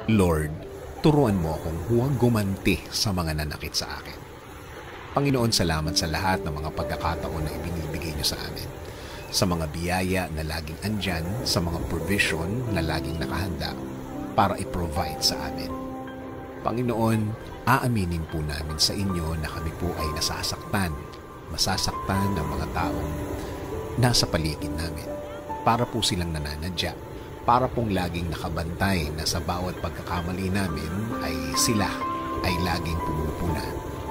Lord, turuan mo akong huwag gumanti sa mga nanakit sa akin. Panginoon, salamat sa lahat ng mga pagkakataon na ibinibigay niyo sa amin. Sa mga biyaya na laging andyan, sa mga provision na laging nakahanda para i-provide sa amin. Panginoon, aaminin po namin sa inyo na kami po ay masasaktan ng mga taong nasa paligid namin. Para po silang nananadya, para pong laging nakabantay na sa bawat pagkakamali namin ay sila ay laging pumupuna.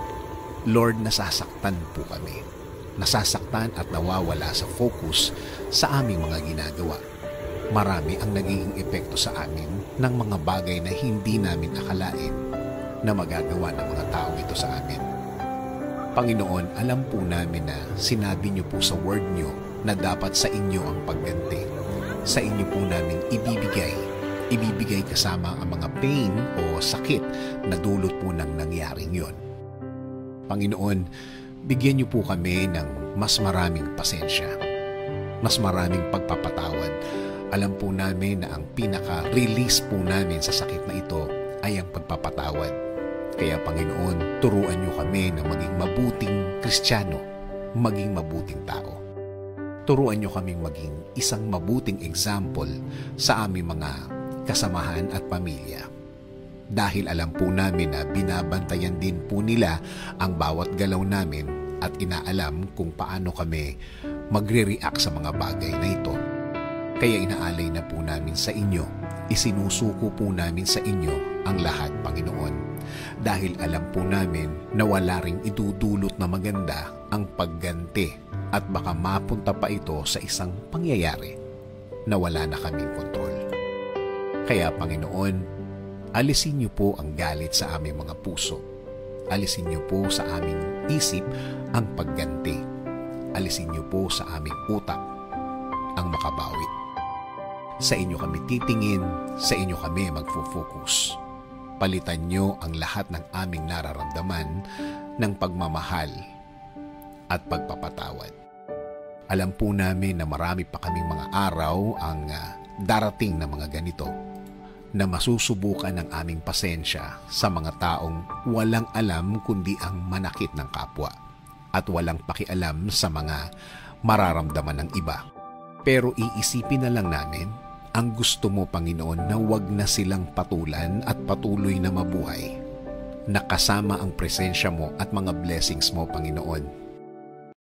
Lord, nasasaktan po kami. Nasasaktan at nawawala sa focus sa aming mga ginagawa. Marami ang nagiging epekto sa amin ng mga bagay na hindi namin akalain na magagawa ng mga tao ito sa amin. Panginoon, alam po namin na sinabi niyo po sa word niyo na dapat sa inyo ang pagganti. Sa inyo po namin ibibigay kasama ang mga pain o sakit na dulot po ng nangyaring yon. Panginoon, bigyan niyo po kami ng mas maraming pasensya, mas maraming pagpapatawad. Alam po namin na ang pinaka-release po namin sa sakit na ito ay ang pagpapatawad. Kaya Panginoon, turuan niyo kami na maging mabuting Kristiyano, maging mabuting tao. Turuan niyo kaming maging isang mabuting example sa aming mga kasamahan at pamilya. Dahil alam po namin na binabantayan din po nila ang bawat galaw namin at inaalam kung paano kami magre-react sa mga bagay na ito. Kaya inaalay na po namin sa inyo, isinusuko po namin sa inyo ang lahat, Panginoon. Dahil alam po namin na wala ring idudulot na maganda ang pagganti at baka mapunta pa ito sa isang pangyayari na wala na kaming kontrol. Kaya Panginoon, alisin niyo po ang galit sa aming mga puso. Alisin niyo po sa aming isip ang pagganti. Alisin niyo po sa aming utak ang makabawi. Sa inyo kami titingin, sa inyo kami magfo-focus. Palitan niyo ang lahat ng aming nararamdaman ng pagmamahal at pagpapatawad. Alam po namin na marami pa kaming mga araw ang darating na mga ganito, na masusubukan ng aming pasensya sa mga taong walang alam kundi ang manakit ng kapwa at walang pakialam sa mga mararamdaman ng iba. Pero iisipin na lang namin ang gusto mo, Panginoon, na wag na silang patulan at patuloy na mabuhay. Nakasama ang presensya mo at mga blessings mo, Panginoon,